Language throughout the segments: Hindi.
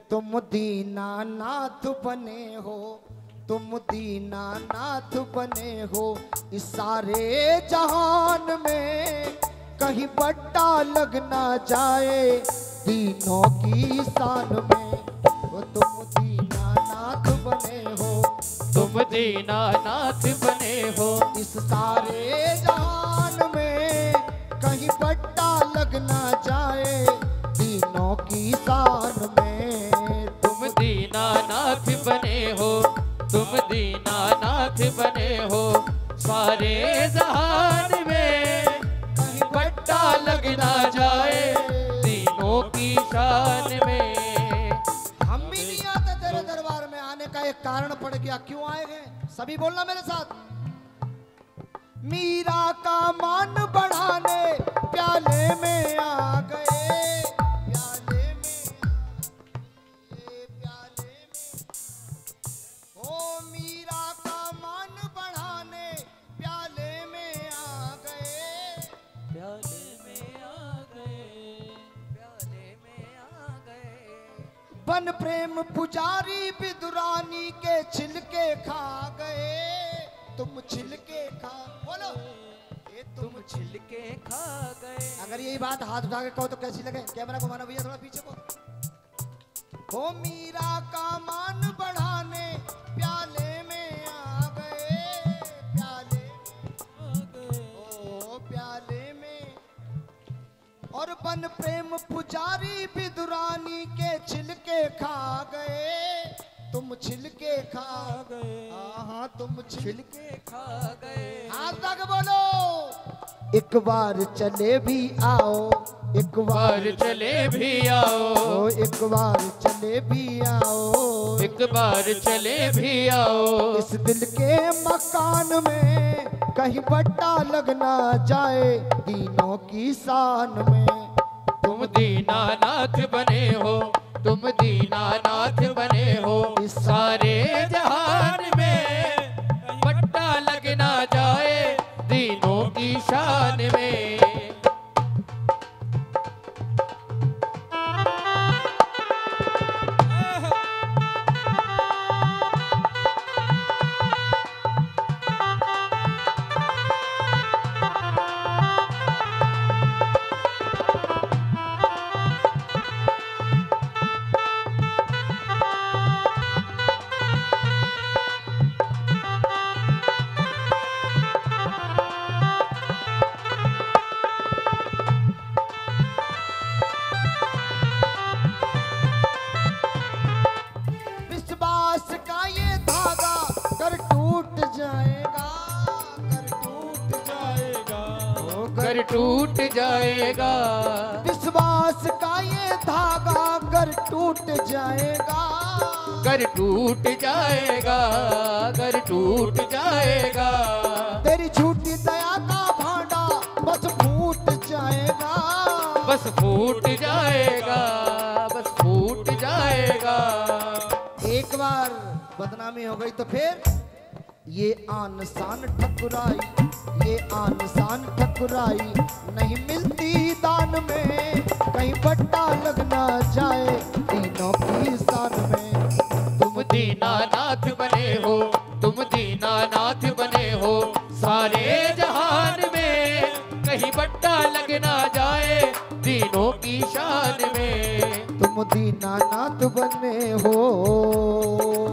तुम दीनानाथ बने हो, तुम दीनानाथ बने हो इस सारे जहान में, कहीं बट्टा लग ना जाए दीनों की शान में। वो तुम दीनानाथ बने हो, तुम दीनानाथ बने हो इस सारे जहान में, कहीं बट्टा लग ना जाए दीनों की शान में। तुम दीनानाथ बने हो, तुम दीनानाथ बने हो सारे जहान में, कहीं बट्टा लग ना जाए दीनों की शान में। हम भी नहीं आते तेरे दरबार में, आने का एक कारण पड़ गया। क्यों आए गए सभी बोलना मेरे साथ। मीरा का मान बढ़ाने प्याले में आ गए, प्याले में, प्याले में। ओ मीरा का मान बढ़ाने प्याले में आ गए, प्याले में आ गए, प्याले में आ गए। बन प्रेम पुजारी विदुरानी के छिलके खा गए। तुम छिलके खा, बोलो ये तुम छिलके खा गए। अगर यही बात हाथ उठा के कहो तो कैसी लगे। कैमरा घुमाना भैया थोड़ा पीछे को। हो मीरा का मान बढ़ाने प्याले में आ गए, प्याले ओ प्याले में। और बन प्रेम पुजारी विदुरानी के छिलके खा गए। तुम छिलके खा गए, हाँ तुम छिलके खा गए। हाथ तक बोलो। एक बार चले भी आओ, एक बार चले भी आओ, एक बार चले भी आओ, एक बार चले भी आओ। इस दिल के मकान में कहीं बट्टा लग ना जाए दीनों की शान में। तुम दीनानाथ बने हो, तुम दीनानाथ बने हो इस सारे जहान में, बट्टा लग ना जाए दीनों की शान में। कर टूट जाएगा। विश्वास का ये धागा कर टूट जाएगा, कर टूट जाएगा, कर टूट जाएगा। तेरी झूठी दया का भांडा बस फूट जाएगा, बस फूट जाएगा, बस फूट जाएगा। एक बार बदनामी हो गई तो फिर ये आन शान ठकुराई, ये आन शान ठकुराई नहीं मिलती दान में, कहीं बट्टा लग ना जाए तीनों की शान में। तुम दीनानाथ बने हो, तुम दीनानाथ बने हो सारे जहान में, कहीं बट्टा लग ना जाए दीनों की शान में। तुम दीनानाथ बने हो।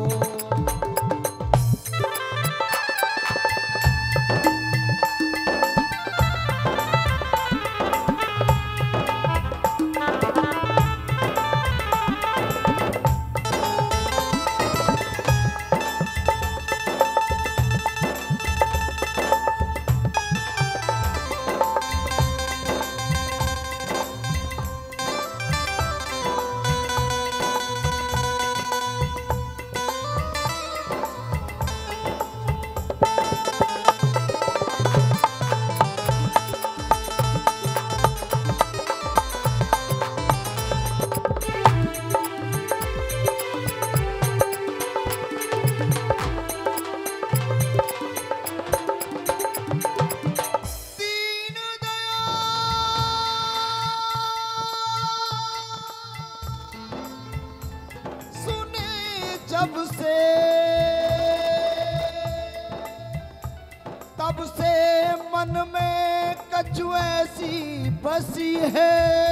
वैसी बसी है,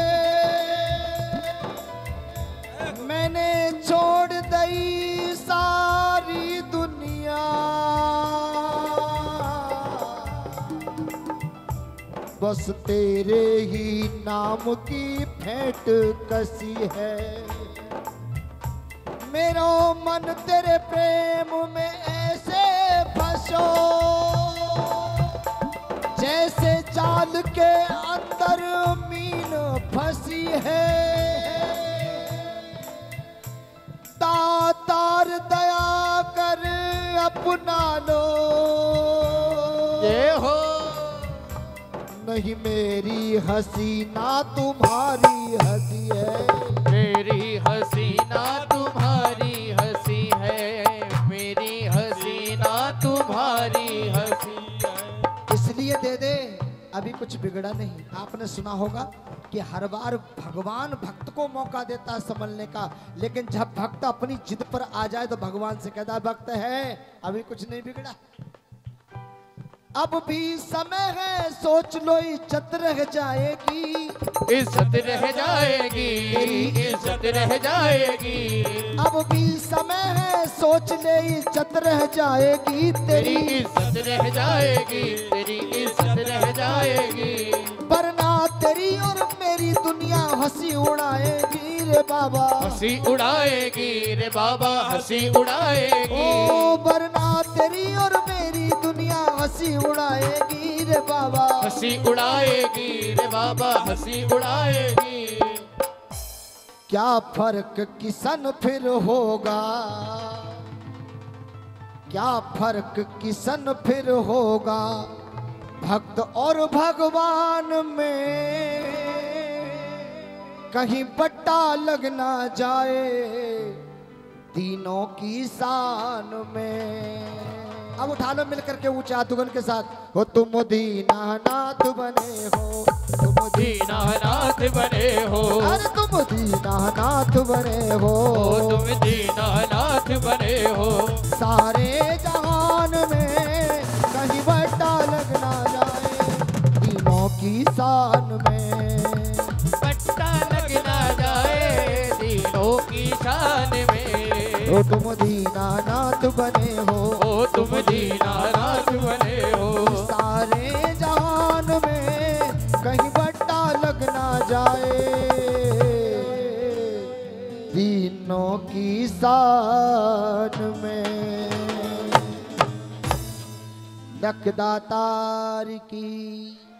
मैंने छोड़ दी सारी दुनिया, बस तेरे ही नाम की भेंट कसी है। मेरा मन तेरे प्रेम में ऐसे फंसो, जैसे जाल के अंदर मीन फंसी है। तार दया कर अपना लो, ये हो नहीं मेरी हसीना तुम्हारी हंसी है। मेरी हसीना तुम्हारी हंसी है, मेरी हसीना तुम्हारी हंसी है। इसलिए दे दे, अभी कुछ बिगड़ा नहीं। आपने सुना होगा कि हर बार भगवान भक्त को मौका देता है संभलने का, लेकिन जब भक्त अपनी जिद पर आ जाए तो भगवान से कहता है भक्त है अभी कुछ नहीं बिगड़ा, अब भी समय है, सोच लो इज्जत रह जाएगी, इज्जत रह जाएगी, इज्जत रह जाएगी। अब भी समय है, सोच ले इज्जत रह जाएगी, तेरी इज्जत रह जाएगी, तेरी इज्जत रह जाएगी। वरना तेरी और मेरी दुनिया हंसी उड़ाएगी रे बाबा, हंसी उड़ाएगी रे बाबा, हंसी उड़ाएगी। ओ वरना तेरी और मेरी दुनिया हंसी उड़ाएगी रे बाबा, हंसी उड़ाएगी रे बाबा, हंसी उड़ाएगी। क्या फर्क किसन फिर होगा, क्या फर्क किसन फिर होगा, भक्त और भगवान में, कहीं बट्टा लग ना जाए तीनों की शान में। अब उठा लो मिलकर के ऊंचा दुगन के साथ, हो तुम दीनानाथ बने हो, तुम दीनानाथ बने हो, अरे तुम दीनानाथ बने हो, तुम दीनानाथ बने हो। सारे जहान में कहीं बट्टा लग ना जाए तीनों की शान में, बट्टा लग ना जाए तीनों की शान में। हो तुम दीनानाथ बने हो, ओ तुम दीनानाथ बने हो, सारे जहान में कहीं बट्टा लग ना जाए तीनों की शान में। लख दातार की